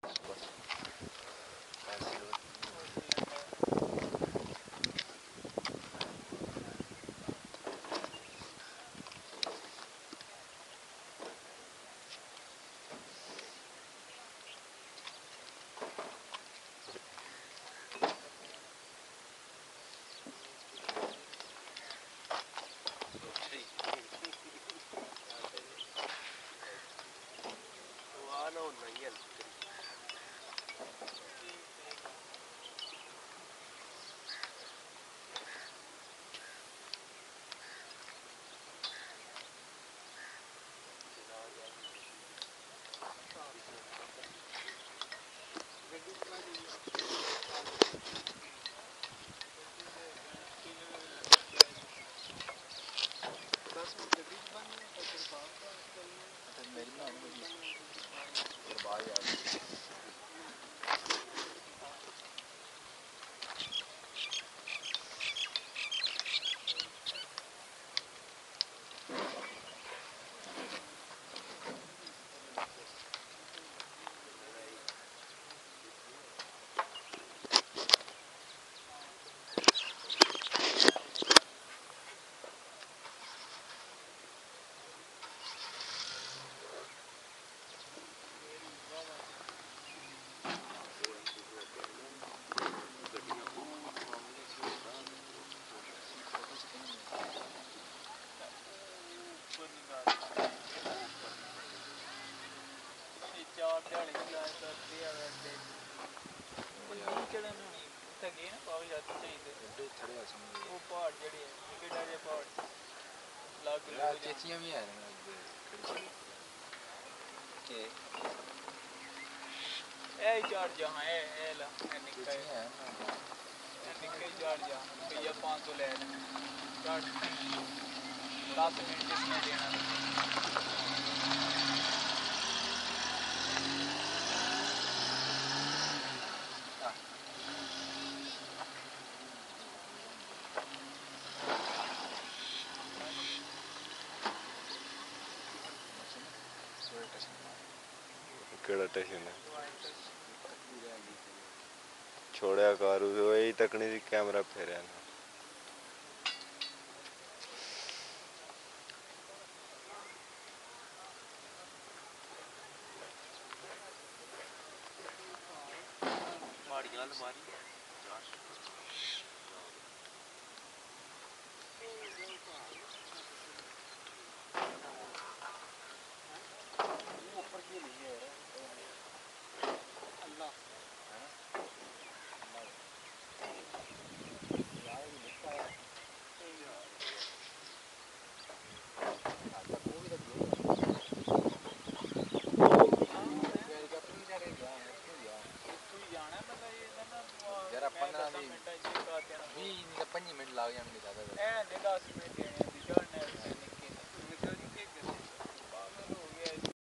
चेचियां भी है ए चार जहां ए ला निक्का है निक्के चार जहां भैया 500 ले ले 10 मिनट इसमें देना केड़ा स्टेशन है छोड़िया कारू वही तकनी सी कैमरा फेरिया ना माड़ी गल मारी जरा 15 20 मिनट लग जाएंगे ज्यादा 10 मिनट देने